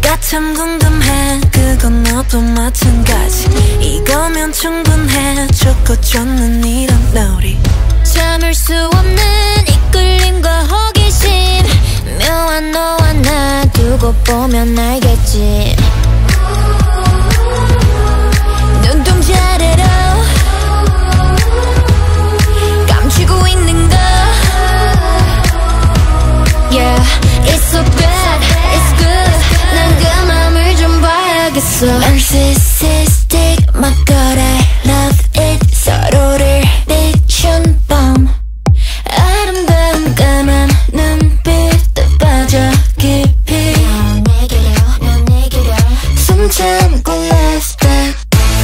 내가 참 궁금해. 그건 너도 마찬가지. 이거면 충분해. 좋고 좋는 이런 놀이. 참을 수 없는 이끌림과 호기심. 묘한 너와 나 두고 보면 알겠지. 눈동자래로 감추고 있는 거. Yeah, it's so bad, it's good. 난 그 맘을 좀 봐야겠어. Narcissistic, my God, I love it. 서로를 비춘 밤. 아름다운 까만 눈빛에 빠져 깊이. 넌 내게로 숨 참고 last step.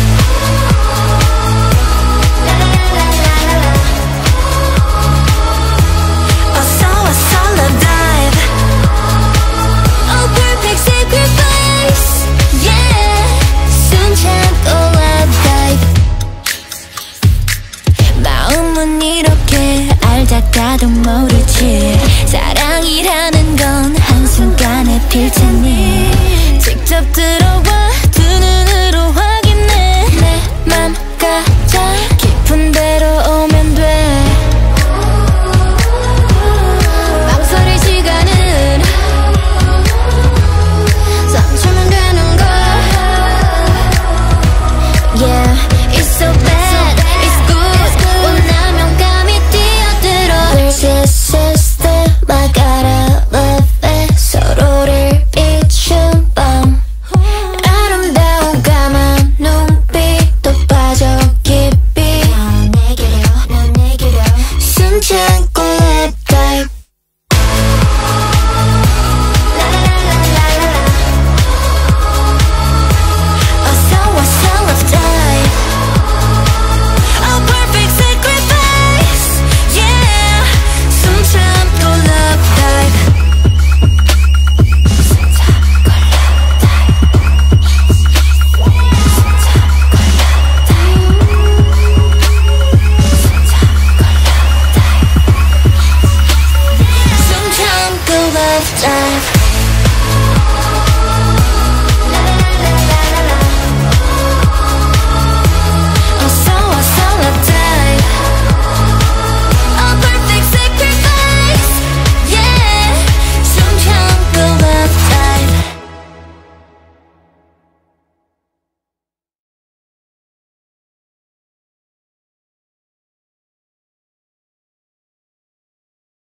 알다가도 모르지. 사랑이라는 건 한순간에 필 테니 직접 들어